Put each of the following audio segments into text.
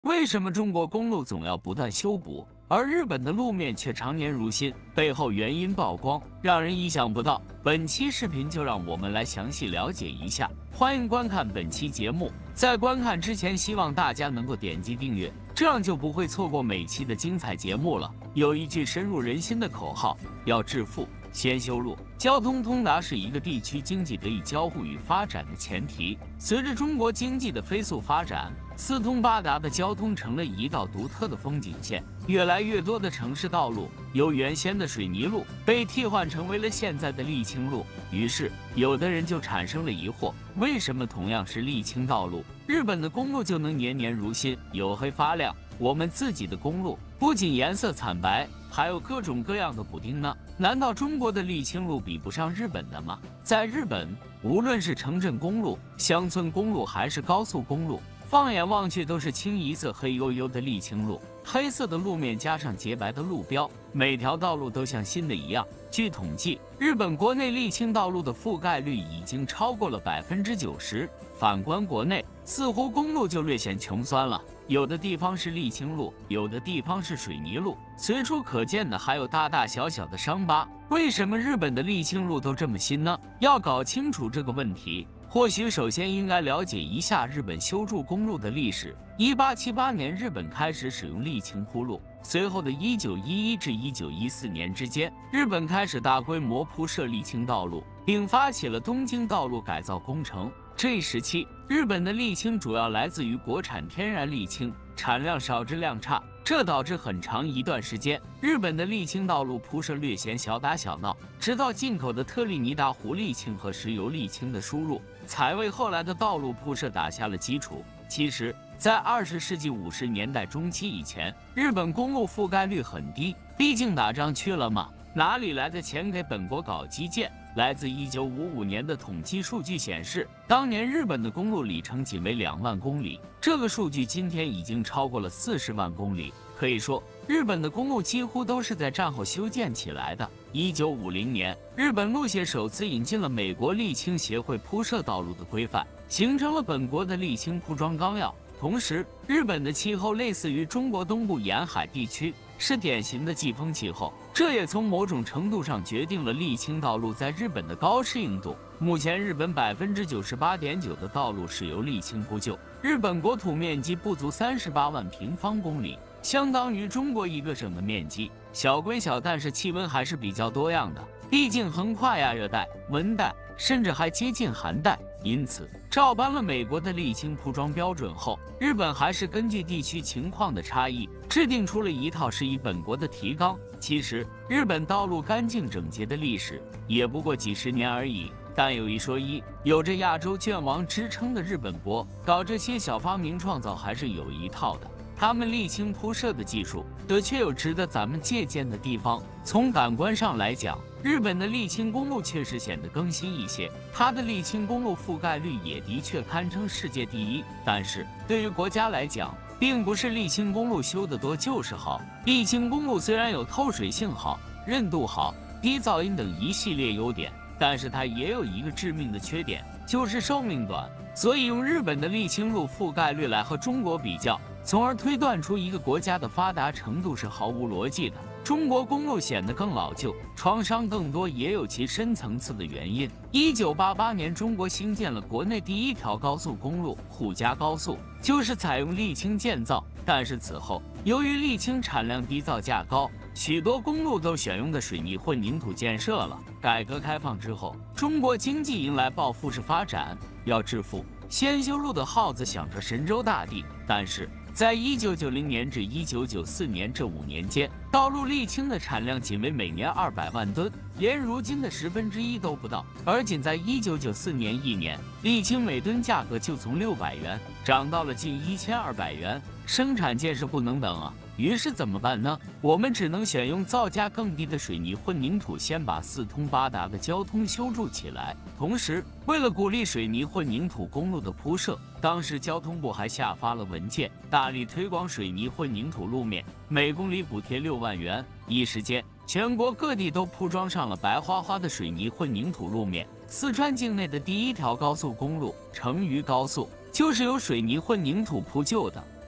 为什么中国公路总要不断修补，而日本的路面却常年如新？背后原因曝光，让人意想不到。本期视频就让我们来详细了解一下。欢迎观看本期节目，在观看之前，希望大家能够点击订阅，这样就不会错过每期的精彩节目了。有一句深入人心的口号：要致富，先修路。交通通达是一个地区经济得以交互与发展的前提。随着中国经济的飞速发展，四通八达的交通成了一道独特的风景线。越来越多的城市道路由原先的水泥路被替换成为了现在的沥青路。于是，有的人就产生了疑惑：为什么同样是沥青道路，日本的公路就能年年如新、黝黑发亮，我们自己的公路不仅颜色惨白，还有各种各样的补丁呢？难道中国的沥青路比不上日本的吗？在日本，无论是城镇公路、乡村公路还是高速公路，放眼望去都是清一色黑黝黝的沥青路，黑色的路面加上洁白的路标，每条道路都像新的一样。据统计，日本国内沥青道路的覆盖率已经超过了90%。反观国内，似乎公路就略显穷酸了，有的地方是沥青路，有的地方是水泥路，随处可见的还有大大小小的伤疤。为什么日本的沥青路都这么新呢？要搞清楚这个问题，或许首先应该了解一下日本修筑公路的历史。1878年，日本开始使用沥青铺路，随后的1911至1914年之间，日本开始大规模铺设沥青道路，并发起了东京道路改造工程。这一时期，日本的沥青主要来自于国产天然沥青，产量少，质量差，这导致很长一段时间，日本的沥青道路铺设略显小打小闹。直到进口的特立尼达湖沥青和石油沥青的输入，才为后来的道路铺设打下了基础。其实，在20世纪50年代中期以前，日本公路覆盖率很低，毕竟打仗去了嘛，哪里来的钱给本国搞基建？来自1955年的统计数据显示，当年日本的公路里程仅为2万公里，这个数据今天已经超过了40万公里。可以说，日本的公路几乎都是在战后修建起来的。1950年，日本路协首次引进了美国沥青协会铺设道路的规范，形成了本国的沥青铺装纲要。同时，日本的气候类似于中国东部沿海地区，是典型的季风气候，这也从某种程度上决定了沥青道路在日本的高适应度。目前，日本98.9%的道路是由沥青铺就。日本国土面积不足38万平方公里，相当于中国一个省的面积。小归小，但是气温还是比较多样的，毕竟横跨亚热带、温带，甚至还接近寒带。因此，照搬了美国的沥青铺装标准后，日本还是根据地区情况的差异，制定出了一套适宜本国的提纲。其实，日本道路干净整洁的历史也不过几十年而已。但有一说一，有着亚洲卷王之称的日本国，搞这些小发明创造还是有一套的。他们沥青铺设的技术的确有值得咱们借鉴的地方。从感官上来讲，日本的沥青公路确实显得更新一些，它的沥青公路覆盖率也的确堪称世界第一。但是对于国家来讲，并不是沥青公路修得多就是好。沥青公路虽然有透水性好、韧度好、低噪音等一系列优点，但是它也有一个致命的缺点，就是寿命短。所以用日本的沥青路覆盖率来和中国比较，从而推断出一个国家的发达程度是毫无逻辑的。中国公路显得更老旧，创伤更多，也有其深层次的原因。1988年，中国兴建了国内第一条高速公路——沪嘉高速，就是采用沥青建造。但是此后，由于沥青产量低、造价高，许多公路都选用的水泥混凝土建设了。改革开放之后，中国经济迎来报复式发展，要致富，先修路的号子响彻神州大地。但是在1990年至1994年这5年间，道路沥青的产量仅为每年200万吨，连如今的1/10都不到。而仅在1994年一年，沥青每吨价格就从600元涨到了近1200元，生产建设不能等啊。于是怎么办呢？我们只能选用造价更低的水泥混凝土，先把四通八达的交通修筑起来。同时，为了鼓励水泥混凝土公路的铺设，当时交通部还下发了文件，大力推广水泥混凝土路面，每公里补贴6万元。一时间，全国各地都铺装上了白花花的水泥混凝土路面。四川境内的第一条高速公路成渝高速就是由水泥混凝土铺就的。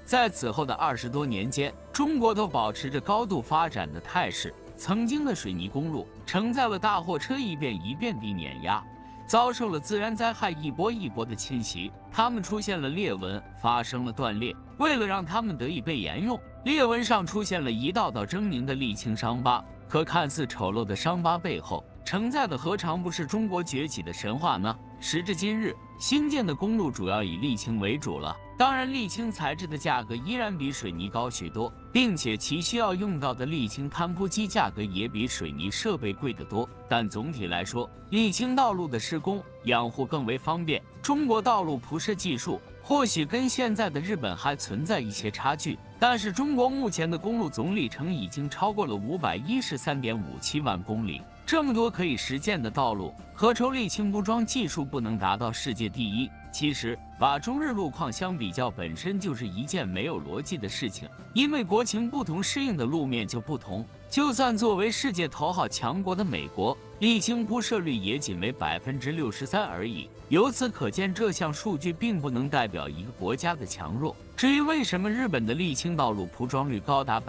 在此后的20多年间，中国都保持着高度发展的态势。曾经的水泥公路承载了大货车一遍一遍地碾压，遭受了自然灾害一波一波的侵袭，它们出现了裂纹，发生了断裂。为了让它们得以被沿用，裂纹上出现了一道道狰狞的沥青伤疤。可看似丑陋的伤疤背后，承载的何尝不是中国崛起的神话呢？时至今日，新建的公路主要以沥青为主了。当然，沥青材质的价格依然比水泥高许多，并且其需要用到的沥青摊铺机价格也比水泥设备贵得多。但总体来说，沥青道路的施工养护更为方便。中国道路铺设技术或许跟现在的日本还存在一些差距，但是中国目前的公路总里程已经超过了513.57万公里。这么多可以实践的道路，何愁沥青铺装技术不能达到世界第一？其实，把中日路况相比较本身就是一件没有逻辑的事情，因为国情不同，适应的路面就不同。就算作为世界头号强国的美国，沥青铺设率也仅为63%而已。由此可见，这项数据并不能代表一个国家的强弱。至于为什么日本的沥青道路铺装率高达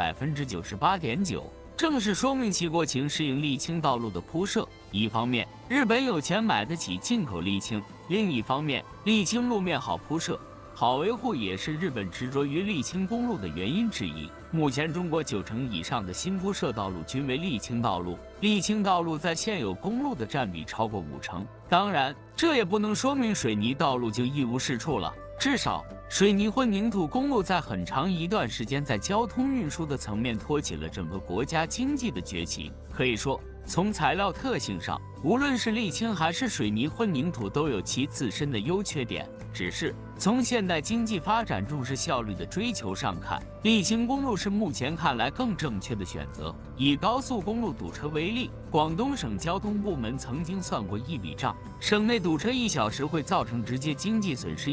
98.9%，正是说明其国情适应沥青道路的铺设。一方面，日本有钱买得起进口沥青；另一方面，沥青路面好铺设、好维护也是日本执着于沥青公路的原因之一。目前，中国90%以上的新铺设道路均为沥青道路，沥青道路在现有公路的占比超过50%。当然，这也不能说明水泥道路就一无是处了。至少，水泥混凝土公路在很长一段时间在交通运输的层面托起了整个国家经济的崛起。可以说，从材料特性上，无论是沥青还是水泥混凝土都有其自身的优缺点。只是从现代经济发展重视效率的追求上看，沥青公路是目前看来更正确的选择。以高速公路堵车为例，广东省交通部门曾经算过一笔账，省内堵车1小时会造成直接经济损失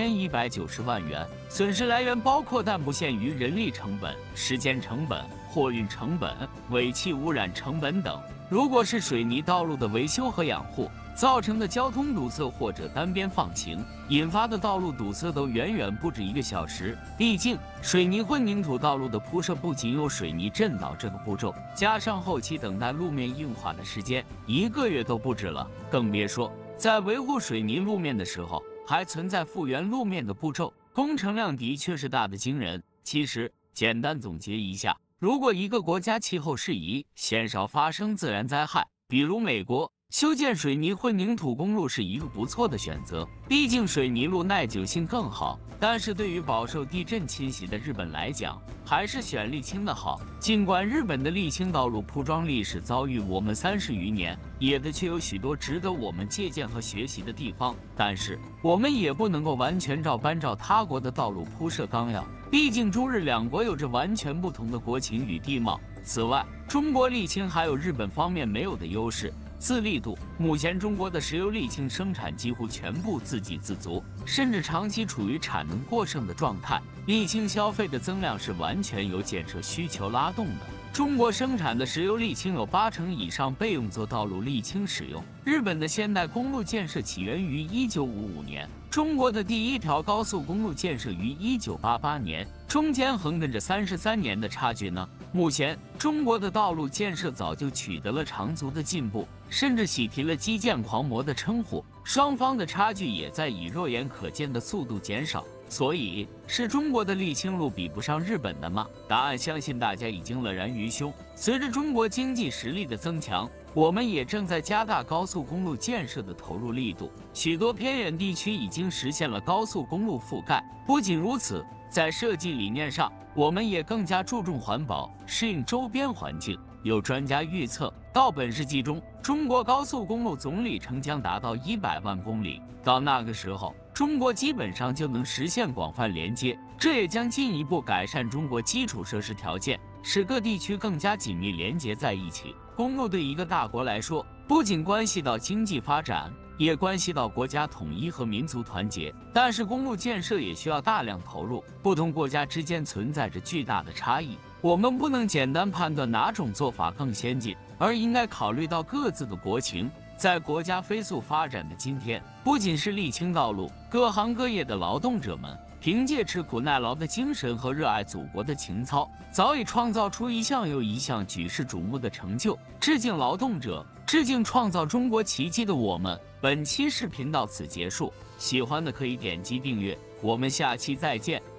1190万元，损失来源包括但不限于人力成本、时间成本、货运成本、尾气污染成本等。如果是水泥道路的维修和养护造成的交通堵塞或者单边放行引发的道路堵塞都远远不止1个小时。毕竟，水泥混凝土道路的铺设不仅有水泥震倒这个步骤，加上后期等待路面硬化的时间，1个月都不止了。更别说在维护水泥路面的时候，还存在复原路面的步骤，工程量的确是大得惊人。其实，简单总结一下，如果一个国家气候适宜，鲜少发生自然灾害，比如美国，修建水泥混凝土公路是一个不错的选择，毕竟水泥路耐久性更好。但是对于饱受地震侵袭的日本来讲，还是选沥青的好。尽管日本的沥青道路铺装历史遭遇我们30余年，也的确有许多值得我们借鉴和学习的地方，但是我们也不能够完全照他国的道路铺设纲要，毕竟中日两国有着完全不同的国情与地貌。此外，中国沥青还有日本方面没有的优势。自立度，目前中国的石油沥青生产几乎全部自给自足，甚至长期处于产能过剩的状态。沥青消费的增量是完全由建设需求拉动的。中国生产的石油沥青有80%以上被用作道路沥青使用。日本的现代公路建设起源于1955年，中国的第一条高速公路建设于1988年，中间横亘着33年的差距呢。目前，中国的道路建设早就取得了长足的进步，甚至喜提了基建狂魔的称呼，双方的差距也在以肉眼可见的速度减少。所以，是中国的沥青路比不上日本的吗？答案相信大家已经了然于胸。随着中国经济实力的增强，我们也正在加大高速公路建设的投入力度，许多偏远地区已经实现了高速公路覆盖。不仅如此，在设计理念上，我们也更加注重环保，适应周边环境。有专家预测，到本世纪中，中国高速公路总里程将达到100万公里。到那个时候，中国基本上就能实现广泛连接，这也将进一步改善中国基础设施条件，使各地区更加紧密连接在一起。公路对一个大国来说，不仅关系到经济发展，也关系到国家统一和民族团结。但是公路建设也需要大量投入，不同国家之间存在着巨大的差异。我们不能简单判断哪种做法更先进，而应该考虑到各自的国情。在国家飞速发展的今天，不仅是沥青道路，各行各业的劳动者们凭借吃苦耐劳的精神和热爱祖国的情操，早已创造出一项又一项举世瞩目的成就。致敬劳动者，致敬创造中国奇迹的我们。本期视频到此结束，喜欢的可以点击订阅，我们下期再见。